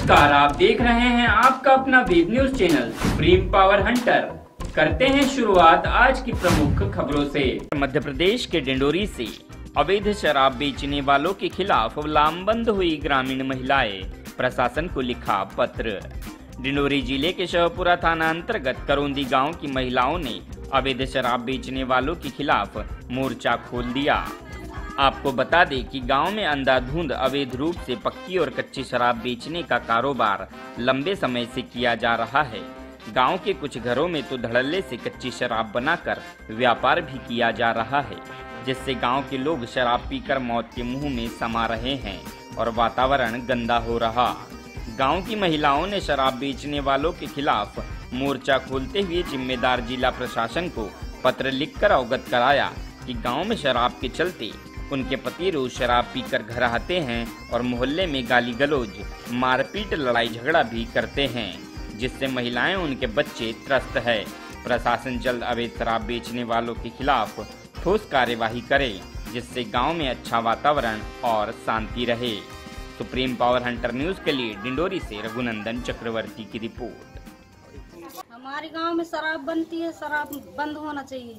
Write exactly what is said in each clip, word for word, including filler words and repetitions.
नमस्कार, आप देख रहे हैं आपका अपना web news channel supreme power hunter. करते हैं शुरुआत आज की प्रमुख खबरों से। मध्य प्रदेश के डिंडोरी से अवैध शराब बेचने वालों के खिलाफ लामबंद हुई ग्रामीण महिलाएं, प्रशासन को लिखा पत्र। डिंडोरी जिले के शहपुरा थाना अंतर्गत करौंदी गांव की महिलाओं ने अवैध शराब बेचने वालों के खिलाफ मोर्चा खोल दिया। आपको बता दें कि गांव में अंधाधुंध अवैध रूप से पक्की और कच्ची शराब बेचने का कारोबार लंबे समय से किया जा रहा है। गांव के कुछ घरों में तो धड़ल्ले से कच्ची शराब बनाकर व्यापार भी किया जा रहा है, जिससे गांव के लोग शराब पीकर मौत के मुंह में समा रहे हैं और वातावरण गंदा हो रहा। गांव की महिलाओं ने शराब बेचने वालों के खिलाफ मोर्चा खोलते हुए जिम्मेदार जिला प्रशासन को पत्र लिखकर अवगत कराया कि गांव में शराब के चलते उनके पति रोज शराब पीकर घर आते हैं और मोहल्ले में गाली गलौज, मारपीट, लड़ाई झगड़ा भी करते हैं, जिससे महिलाएं, उनके बच्चे त्रस्त है। प्रशासन जल्द अवैध शराब बेचने वालों के खिलाफ ठोस कार्यवाही करे, जिससे गांव में अच्छा वातावरण और शांति रहे। सुप्रीम पावर हंटर न्यूज के लिए डिंडोरी से रघुनंदन चक्रवर्ती की रिपोर्ट। हमारे गांव में शराब बनती है, शराब बंद होना चाहिए।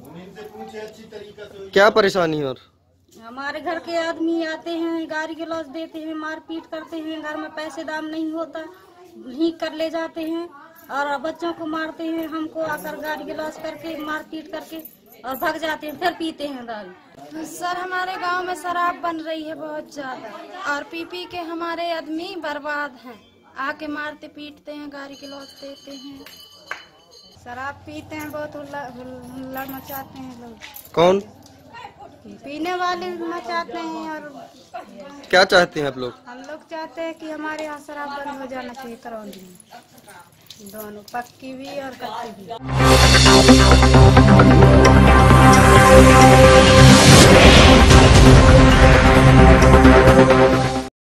क्या परेशानी है? और हमारे घर के आदमी आते हैं, गाली गलौज देते हैं, मारपीट करते हैं, घर में पैसे दाम नहीं होता, ही कर ले जाते हैं और बच्चों को मारते हैं। हमको आकर गाली गलौज करके, मारपीट करके और भाग जाते हैं, फिर पीते हैं दारू। सर, हमारे गांव में शराब बन रही है बहुत ज्यादा और पी पी के हमारे आदमी बर्बाद हैं। आके मारते पीटते हैं, गाली गलौज देते हैं। शराब पीते हैं, बहुत हुल्लड़ मचाते हैं लोग। कौन? पीने वाले मचाते हैं। और क्या चाहते हैं आप लोग? हम लोग चाहते हैं कि हमारे यहाँ शराब बंद हो जाना चाहिए, करौंदी में दोनों, पक्की भी और कच्ची भी।